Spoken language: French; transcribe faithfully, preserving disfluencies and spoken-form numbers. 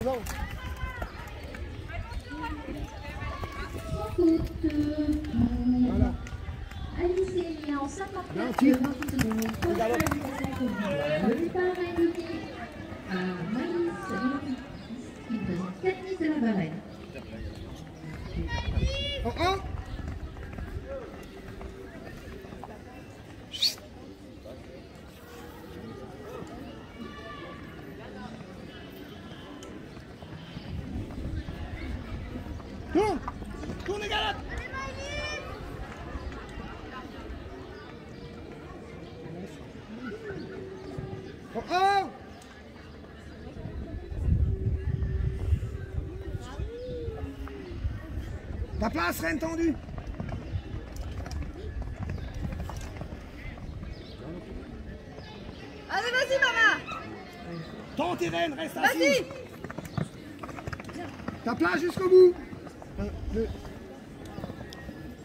Non. Voilà. Alice est en cinquante-quatre, Gentil. vingt secondes. Regarde. Le départ est indiqué à Maïs, qui présente Cathy de la Varenne. Oh, oh. Tourne. Tourne les galops. Oh, oh. Ta place, reine tendue. Allez, vas-y, maman. Tente, Irène, reste assis. Vas-y. Ta place jusqu'au bout. Un, deux.